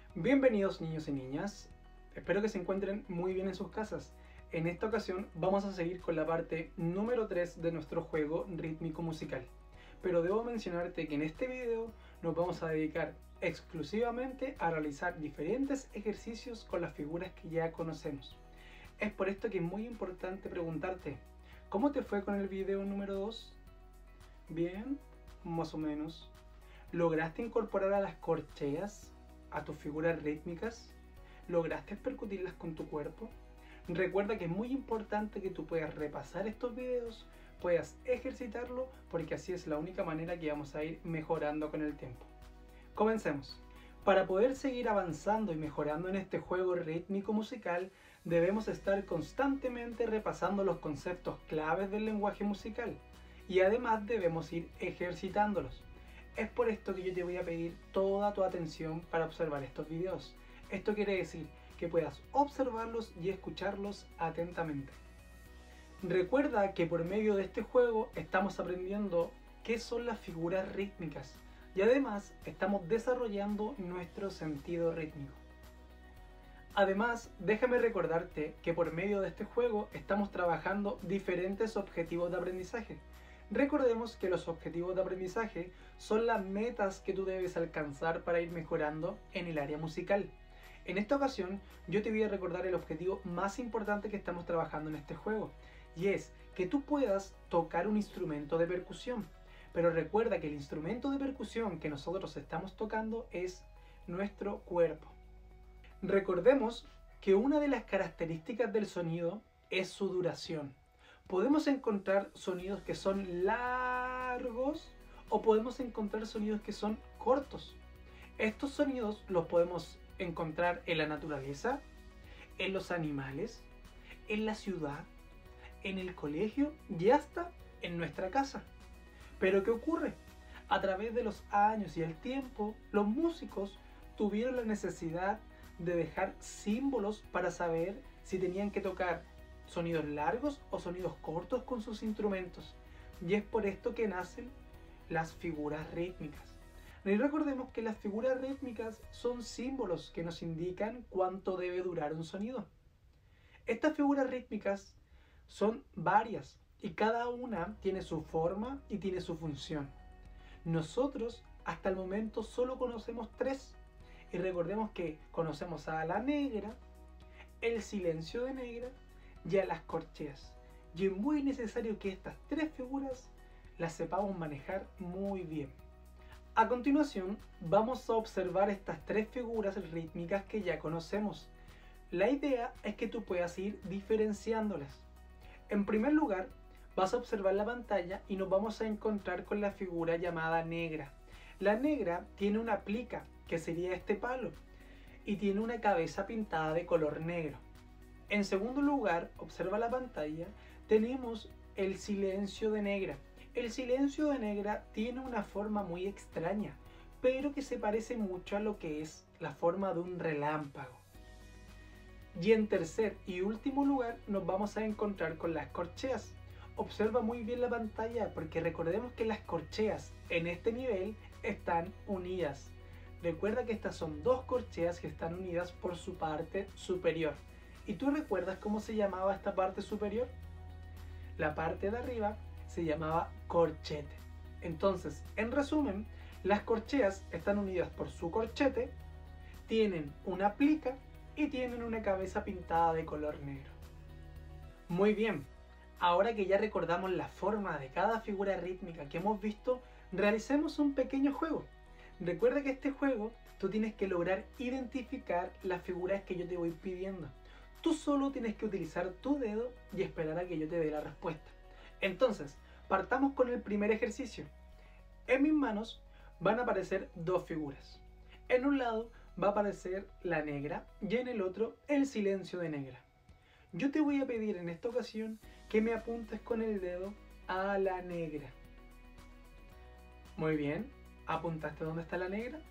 Bienvenidos niños y niñas, espero que se encuentren muy bien en sus casas. En esta ocasión vamos a seguir con la parte número 3 de nuestro juego rítmico musical. Pero debo mencionarte que en este video nos vamos a dedicar exclusivamente a realizar diferentes ejercicios con las figuras que ya conocemos. Es por esto que es muy importante preguntarte, ¿cómo te fue con el video número 2? ¿Bien? Más o menos. ¿Lograste incorporar a las corcheas a tus figuras rítmicas? ¿Lograste percutirlas con tu cuerpo? Recuerda que es muy importante que tú puedas repasar estos videos, puedas ejercitarlo, porque así es la única manera que vamos a ir mejorando con el tiempo. Comencemos. Para poder seguir avanzando y mejorando en este juego rítmico musical, debemos estar constantemente repasando los conceptos claves del lenguaje musical y además debemos ir ejercitándolos. Es por esto que yo te voy a pedir toda tu atención para observar estos videos. Esto quiere decir que puedas observarlos y escucharlos atentamente. Recuerda que por medio de este juego estamos aprendiendo qué son las figuras rítmicas y además estamos desarrollando nuestro sentido rítmico. Además, déjame recordarte que por medio de este juego estamos trabajando diferentes objetivos de aprendizaje. Recordemos que los objetivos de aprendizaje son las metas que tú debes alcanzar para ir mejorando en el área musical. En esta ocasión yo te voy a recordar el objetivo más importante que estamos trabajando en este juego, y es que tú puedas tocar un instrumento de percusión. Pero recuerda que el instrumento de percusión que nosotros estamos tocando es nuestro cuerpo. Recordemos que una de las características del sonido es su duración. Podemos encontrar sonidos que son largos o podemos encontrar sonidos que son cortos. Estos sonidos los podemos encontrar en la naturaleza, en los animales, en la ciudad, en el colegio y hasta en nuestra casa. Pero ¿qué ocurre? A través de los años y el tiempo, los músicos tuvieron la necesidad de dejar símbolos para saber si tenían que tocar sonidos largos o sonidos cortos con sus instrumentos. Y es por esto que nacen las figuras rítmicas. Y recordemos que las figuras rítmicas son símbolos que nos indican cuánto debe durar un sonido. Estas figuras rítmicas son varias y cada una tiene su forma y tiene su función. Nosotros hasta el momento solo conocemos tres. Y recordemos que conocemos a la negra, el silencio de negra y a las corcheas. Y es muy necesario que estas tres figuras las sepamos manejar muy bien. A continuación vamos a observar estas tres figuras rítmicas que ya conocemos. La idea es que tú puedas ir diferenciándolas. En primer lugar, vas a observar la pantalla y nos vamos a encontrar con la figura llamada negra. La negra tiene una plica, que sería este palo, y tiene una cabeza pintada de color negro. En segundo lugar, observa la pantalla, tenemos el silencio de negra. El silencio de negra tiene una forma muy extraña, pero que se parece mucho a lo que es la forma de un relámpago. Y en tercer y último lugar, nos vamos a encontrar con las corcheas. Observa muy bien la pantalla porque recordemos que las corcheas en este nivel están unidas. Recuerda que estas son dos corcheas que están unidas por su parte superior. ¿Y tú recuerdas cómo se llamaba esta parte superior? La parte de arriba se llamaba corchete. Entonces, en resumen, las corcheas están unidas por su corchete, tienen una plica y tienen una cabeza pintada de color negro. Muy bien, ahora que ya recordamos la forma de cada figura rítmica que hemos visto, realicemos un pequeño juego. Recuerda que este juego tú tienes que lograr identificar las figuras que yo te voy pidiendo. Tú solo tienes que utilizar tu dedo y esperar a que yo te dé la respuesta. Entonces, partamos con el primer ejercicio. En mis manos van a aparecer dos figuras. En un lado va a aparecer la negra y en el otro el silencio de negra. Yo te voy a pedir en esta ocasión que me apuntes con el dedo a la negra. Muy bien, ¿apuntaste dónde está la negra?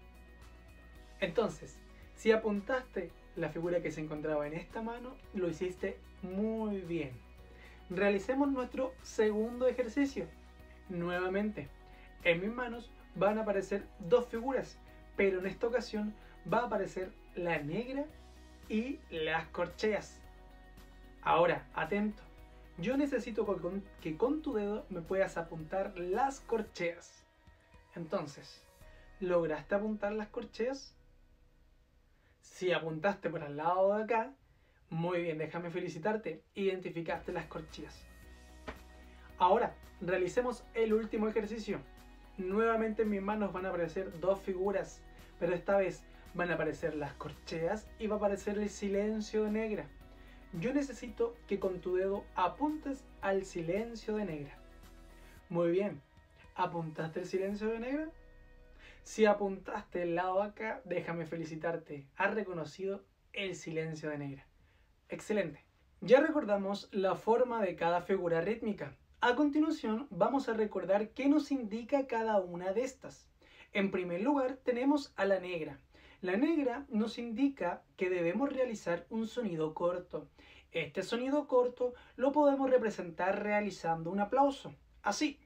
Entonces, si apuntaste la figura que se encontraba en esta mano, lo hiciste muy bien. Realicemos nuestro segundo ejercicio. Nuevamente, en mis manos van a aparecer dos figuras, pero en esta ocasión va a aparecer la negra y las corcheas. Ahora, atento. Yo necesito que con tu dedo me puedas apuntar las corcheas. Entonces, ¿lograste apuntar las corcheas? Si apuntaste por al lado de acá, muy bien, déjame felicitarte, identificaste las corcheas. Ahora, realicemos el último ejercicio. Nuevamente en mis manos van a aparecer dos figuras, pero esta vez van a aparecer las corcheas y va a aparecer el silencio de negra. Yo necesito que con tu dedo apuntes al silencio de negra. Muy bien, ¿apuntaste el silencio de negra? Si apuntaste el lado acá, déjame felicitarte, has reconocido el silencio de negra. Excelente. Ya recordamos la forma de cada figura rítmica. A continuación vamos a recordar qué nos indica cada una de estas. En primer lugar tenemos a la negra. La negra nos indica que debemos realizar un sonido corto. Este sonido corto lo podemos representar realizando un aplauso, así.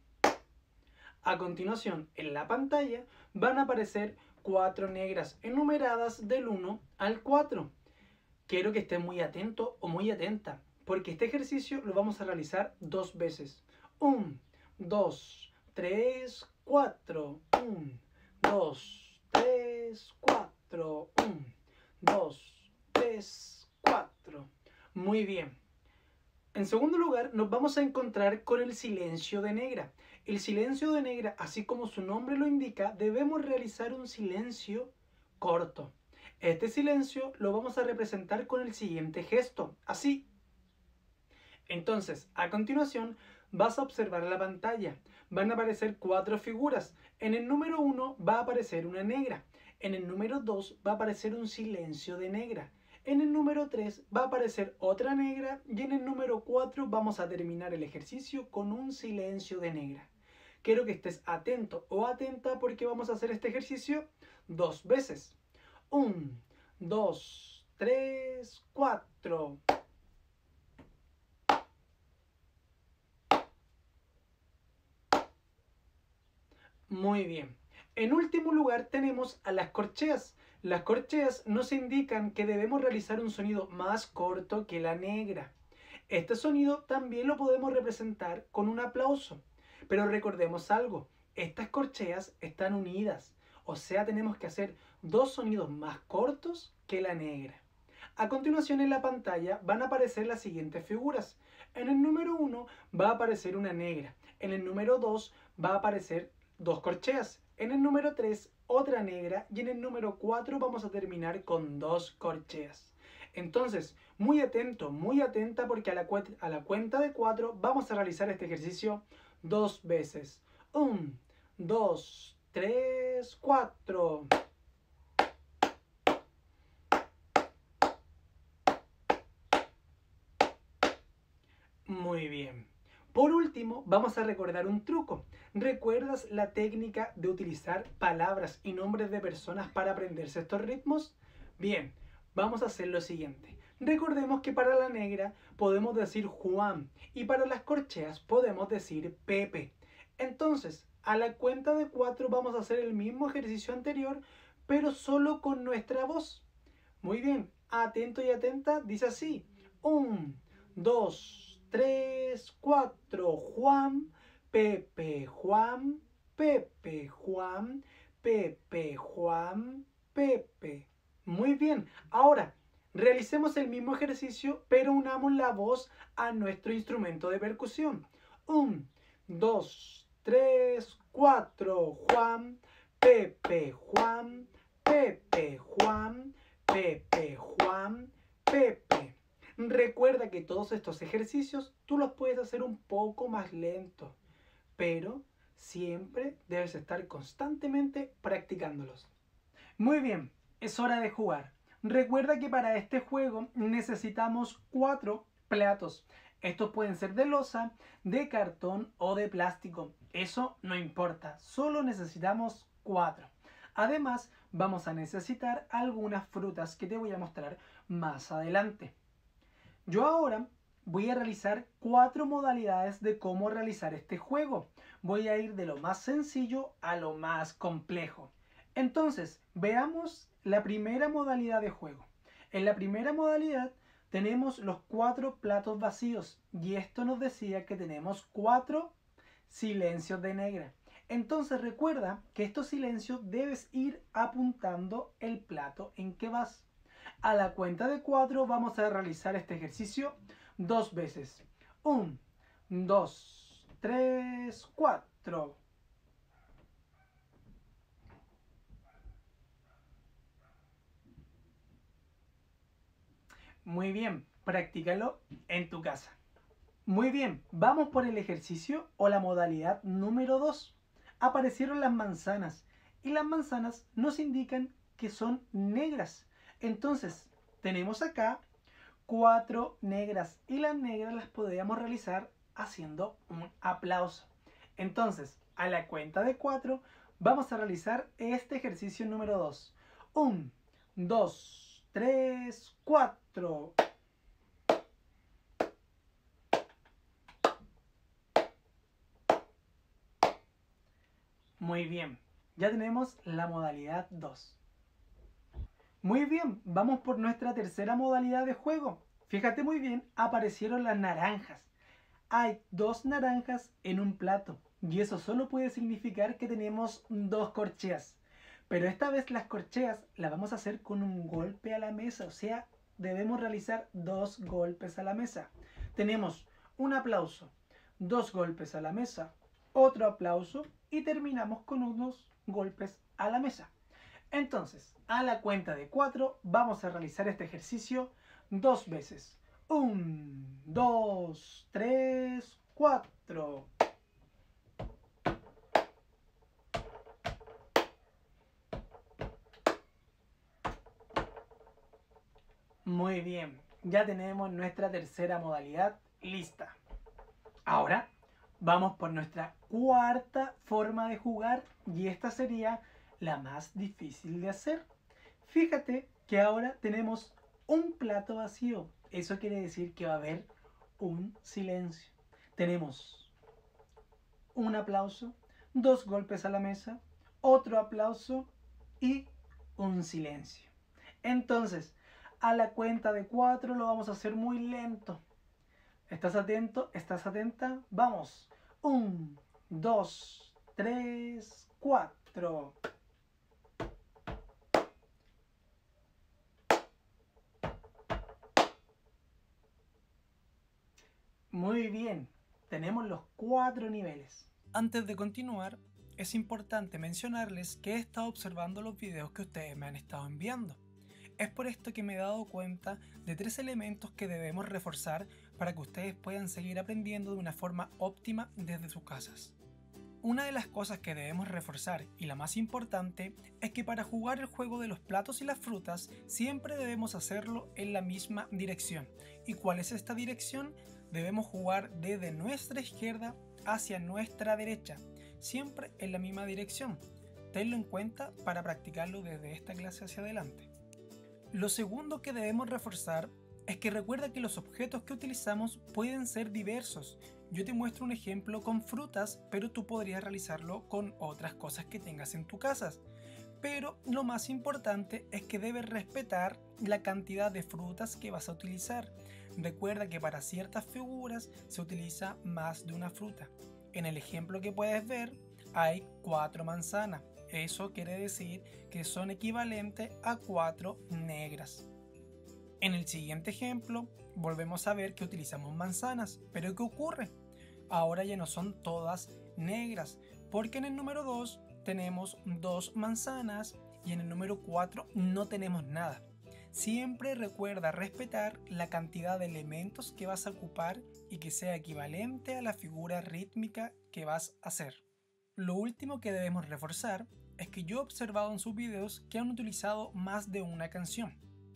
A continuación, en la pantalla van a aparecer 4 negras enumeradas del 1 al 4. Quiero que estés muy atento o muy atenta, porque este ejercicio lo vamos a realizar 2 veces. 1, 2, 3, 4. 1, 2, 3, 4. 1, 2, 3, 4. Muy bien. En segundo lugar, nos vamos a encontrar con el silencio de negra. El silencio de negra, así como su nombre lo indica, debemos realizar un silencio corto. Este silencio lo vamos a representar con el siguiente gesto, así. Entonces, a continuación, vas a observar la pantalla. Van a aparecer 4 figuras. En el número 1 va a aparecer una negra. En el número 2 va a aparecer un silencio de negra. En el número 3 va a aparecer otra negra y en el número 4 vamos a terminar el ejercicio con un silencio de negra. Quiero que estés atento o atenta porque vamos a hacer este ejercicio 2 veces. 1, 2, 3, 4. Muy bien. En último lugar tenemos a las corcheas. Las corcheas nos indican que debemos realizar un sonido más corto que la negra. Este sonido también lo podemos representar con un aplauso. Pero recordemos algo, estas corcheas están unidas. O sea, tenemos que hacer 2 sonidos más cortos que la negra. A continuación en la pantalla van a aparecer las siguientes figuras. En el número 1 va a aparecer una negra. En el número 2 va a aparecer 2 corcheas. En el número 3 otra negra y en el número 4 vamos a terminar con 2 corcheas. Entonces, muy atento, muy atenta porque a la cuenta de 4 vamos a realizar este ejercicio 2 veces. 1, 2, 3, 4. Muy bien. Por último, vamos a recordar un truco. ¿Recuerdas la técnica de utilizar palabras y nombres de personas para aprenderse estos ritmos? Bien, vamos a hacer lo siguiente. Recordemos que para la negra podemos decir Juan y para las corcheas podemos decir Pepe. Entonces, a la cuenta de 4 vamos a hacer el mismo ejercicio anterior, pero solo con nuestra voz. Muy bien, atento y atenta, dice así. 1, 2, 3, 4. Juan, Pepe, Juan, Pepe, Juan, Pepe, Juan, Pepe. Muy bien, ahora realicemos el mismo ejercicio, pero unamos la voz a nuestro instrumento de percusión. 1, 2, 3, 4. Juan, Pepe, Juan, Pepe, Juan, Pepe, Juan, Pepe. Recuerda que todos estos ejercicios tú los puedes hacer un poco más lento, pero siempre debes estar constantemente practicándolos. Muy bien, es hora de jugar. Recuerda que para este juego necesitamos 4 platos. Estos pueden ser de loza, de cartón o de plástico. Eso no importa, solo necesitamos 4. Además, vamos a necesitar algunas frutas que te voy a mostrar más adelante. Yo ahora voy a realizar 4 modalidades de cómo realizar este juego. Voy a ir de lo más sencillo a lo más complejo. Entonces, veamos la primera modalidad de juego. En la primera modalidad tenemos los 4 platos vacíos y esto nos decía que tenemos 4 silencios de negra. Entonces recuerda que estos silencios debes ir apuntando el plato en que vas. A la cuenta de 4 vamos a realizar este ejercicio 2 veces. 1, 2, 3, 4. Muy bien, practícalo en tu casa. Muy bien, vamos por el ejercicio o la modalidad número 2. Aparecieron las manzanas y las manzanas nos indican que son negras. Entonces, tenemos acá 4 negras y las negras las podríamos realizar haciendo un aplauso. Entonces, a la cuenta de 4 vamos a realizar este ejercicio número 2. 1, 2, 3, 4. Muy bien, ya tenemos la modalidad 2. Muy bien, vamos por nuestra tercera modalidad de juego. Fíjate muy bien, aparecieron las naranjas. Hay 2 naranjas en un plato y eso solo puede significar que tenemos 2 corcheas. Pero esta vez las corcheas las vamos a hacer con un golpe a la mesa, o sea, debemos realizar 2 golpes a la mesa. Tenemos un aplauso, 2 golpes a la mesa, otro aplauso y terminamos con unos golpes a la mesa. Entonces, a la cuenta de 4 vamos a realizar este ejercicio 2 veces. 1, 2, 3, 4. Muy bien, ya tenemos nuestra tercera modalidad lista. Ahora vamos por nuestra cuarta forma de jugar y esta sería la más difícil de hacer. Fíjate que ahora tenemos un plato vacío. Eso quiere decir que va a haber un silencio. Tenemos un aplauso, 2 golpes a la mesa, otro aplauso y un silencio. Entonces, a la cuenta de 4 lo vamos a hacer muy lento. ¿Estás atento? ¿Estás atenta? Vamos. 1, 2, 3, 4. Muy bien, tenemos los 4 niveles. Antes de continuar, es importante mencionarles que he estado observando los videos que ustedes me han estado enviando. Es por esto que me he dado cuenta de 3 elementos que debemos reforzar para que ustedes puedan seguir aprendiendo de una forma óptima desde sus casas. Una de las cosas que debemos reforzar, y la más importante, es que para jugar el juego de los platos y las frutas siempre debemos hacerlo en la misma dirección. ¿Y cuál es esta dirección? Debemos jugar desde nuestra izquierda hacia nuestra derecha, siempre en la misma dirección. Tenlo en cuenta para practicarlo desde esta clase hacia adelante. Lo segundo que debemos reforzar es que recuerda que los objetos que utilizamos pueden ser diversos. Yo te muestro un ejemplo con frutas, pero tú podrías realizarlo con otras cosas que tengas en tu casa. Pero lo más importante es que debes respetar la cantidad de frutas que vas a utilizar. Recuerda que para ciertas figuras se utiliza más de una fruta. En el ejemplo que puedes ver hay 4 manzanas. Eso quiere decir que son equivalentes a 4 negras. En el siguiente ejemplo volvemos a ver que utilizamos manzanas, pero ¿qué ocurre? Ahora ya no son todas negras, porque en el número 2 tenemos 2 manzanas y en el número 4 no tenemos nada. Siempre recuerda respetar la cantidad de elementos que vas a ocupar y que sea equivalente a la figura rítmica que vas a hacer. Lo último que debemos reforzar es que yo he observado en sus videos que han utilizado más de una canción.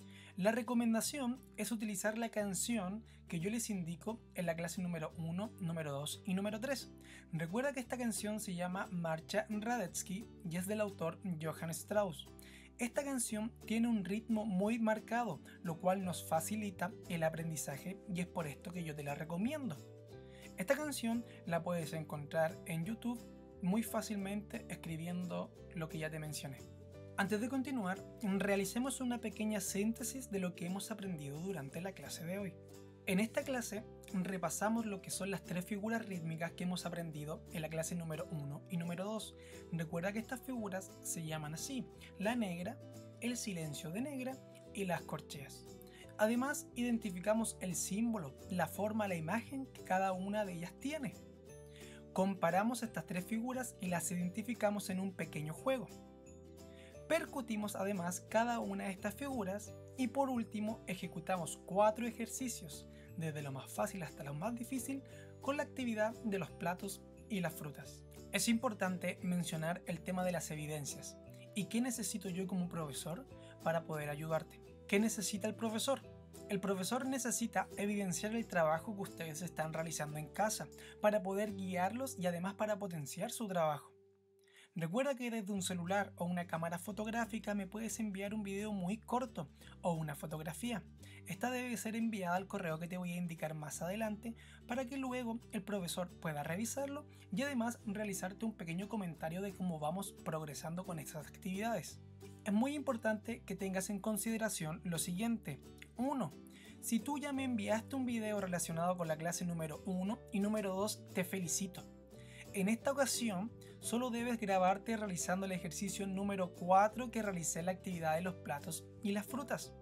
La recomendación es utilizar la canción que yo les indico en la clase número 1, número 2 y número 3. Recuerda que esta canción se llama Marcha Radetzky y es del autor Johann Strauss. Esta canción tiene un ritmo muy marcado, lo cual nos facilita el aprendizaje y es por esto que yo te la recomiendo. Esta canción la puedes encontrar en YouTube muy fácilmente escribiendo lo que ya te mencioné. Antes de continuar, realicemos una pequeña síntesis de lo que hemos aprendido durante la clase de hoy. En esta clase repasamos lo que son las tres figuras rítmicas que hemos aprendido en la clase número 1 y número 2. Recuerda que estas figuras se llaman así: la negra, el silencio de negra y las corcheas. Además, identificamos el símbolo, la forma, la imagen que cada una de ellas tiene. Comparamos estas tres figuras y las identificamos en un pequeño juego. Percutimos además cada una de estas figuras y por último ejecutamos 4 ejercicios, desde lo más fácil hasta lo más difícil, con la actividad de los platos y las frutas. Es importante mencionar el tema de las evidencias. ¿Y qué necesito yo como profesor para poder ayudarte? ¿Qué necesita el profesor? El profesor necesita evidenciar el trabajo que ustedes están realizando en casa para poder guiarlos y además para potenciar su trabajo. Recuerda que desde un celular o una cámara fotográfica me puedes enviar un video muy corto o una fotografía. Esta debe ser enviada al correo que te voy a indicar más adelante para que luego el profesor pueda revisarlo y además realizarte un pequeño comentario de cómo vamos progresando con estas actividades. Es muy importante que tengas en consideración lo siguiente. 1. Si tú ya me enviaste un video relacionado con la clase número 1 y número 2, te felicito. En esta ocasión, solo debes grabarte realizando el ejercicio número 4 que realicé en la actividad de los platos y las frutas.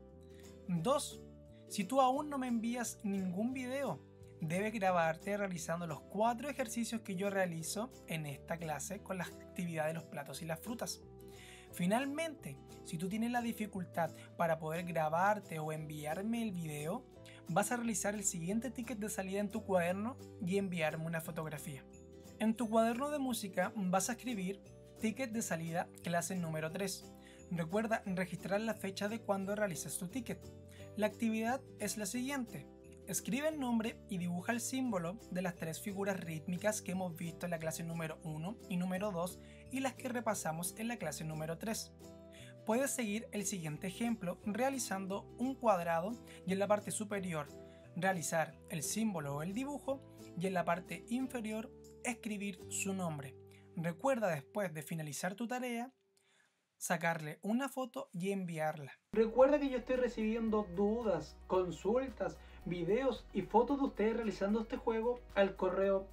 2. Si tú aún no me envías ningún video, debes grabarte realizando los 4 ejercicios que yo realizo en esta clase con la actividad de los platos y las frutas. Finalmente, si tú tienes la dificultad para poder grabarte o enviarme el video, vas a realizar el siguiente ticket de salida en tu cuaderno y enviarme una fotografía. En tu cuaderno de música vas a escribir ticket de salida clase número 3. Recuerda registrar la fecha de cuando realizas tu ticket. La actividad es la siguiente. Escribe el nombre y dibuja el símbolo de las tres figuras rítmicas que hemos visto en la clase número 1 y número 2 y las que repasamos en la clase número 3. Puedes seguir el siguiente ejemplo realizando un cuadrado y en la parte superior realizar el símbolo o el dibujo y en la parte inferior escribir su nombre. Recuerda después de finalizar tu tarea sacarle una foto y enviarla. Recuerda que yo estoy recibiendo dudas, consultas, videos y fotos de ustedes realizando este juego al correo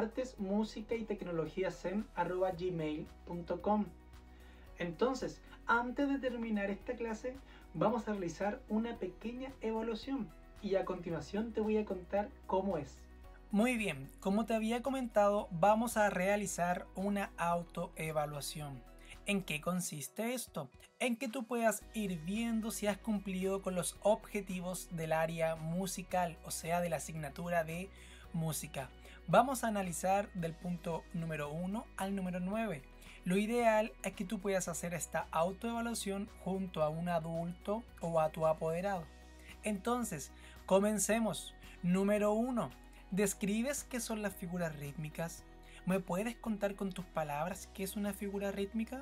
artesmusicaytecnologiasen@gmail.com. Entonces, antes de terminar esta clase, vamos a realizar una pequeña evaluación y a continuación te voy a contar cómo es. Muy bien, como te había comentado, vamos a realizar una autoevaluación. ¿En qué consiste esto? En que tú puedas ir viendo si has cumplido con los objetivos del área musical, o sea, de la asignatura de música. Vamos a analizar del punto número 1 al número 9. Lo ideal es que tú puedas hacer esta autoevaluación junto a un adulto o a tu apoderado. Entonces, comencemos. Número 1. ¿Describes qué son las figuras rítmicas? ¿Me puedes contar con tus palabras qué es una figura rítmica?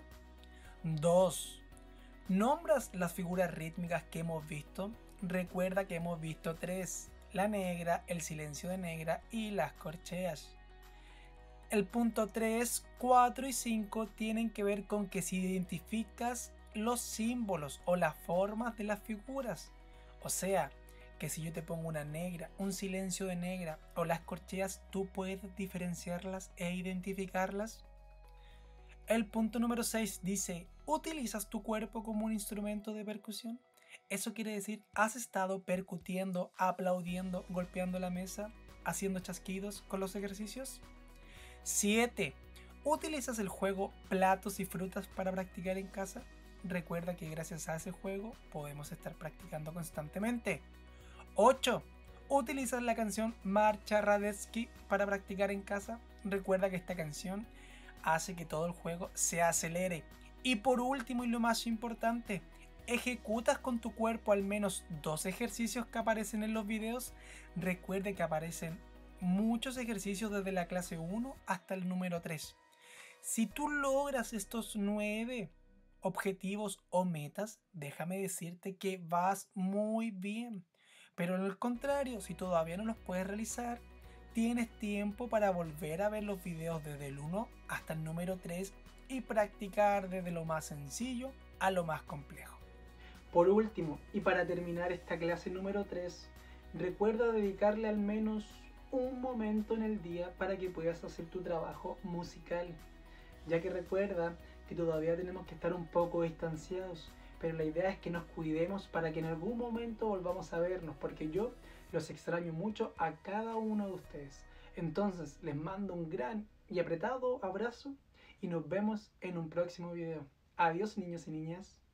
2. ¿Nombras las figuras rítmicas que hemos visto? Recuerda que hemos visto 3. La negra, el silencio de negra y las corcheas. El punto 3, 4 y 5 tienen que ver con que si identificas los símbolos o las formas de las figuras. O sea, que si yo te pongo una negra, un silencio de negra o las corcheas, tú puedes diferenciarlas e identificarlas. El punto número 6 dice, ¿utilizas tu cuerpo como un instrumento de percusión? Eso quiere decir, ¿has estado percutiendo, aplaudiendo, golpeando la mesa, haciendo chasquidos con los ejercicios? 7. ¿Utilizas el juego platos y frutas para practicar en casa? Recuerda que gracias a ese juego podemos estar practicando constantemente. 8. ¿Utilizas la canción Marcha Radetzky para practicar en casa? Recuerda que esta canción hace que todo el juego se acelere. Y por último y lo más importante, ¿ejecutas con tu cuerpo al menos 2 ejercicios que aparecen en los videos? Recuerde que aparecen muchos ejercicios desde la clase 1 hasta el número 3. Si tú logras estos 9 objetivos o metas, déjame decirte que vas muy bien. Pero al contrario, si todavía no los puedes realizar, tienes tiempo para volver a ver los videos desde el 1 hasta el número 3 y practicar desde lo más sencillo a lo más complejo. Por último, y para terminar esta clase número 3, recuerda dedicarle al menos un momento en el día para que puedas hacer tu trabajo musical, ya que recuerda que todavía tenemos que estar un poco distanciados, pero la idea es que nos cuidemos para que en algún momento volvamos a vernos, porque yo los extraño mucho a cada uno de ustedes. Entonces les mando un gran y apretado abrazo y nos vemos en un próximo video. Adiós, niños y niñas.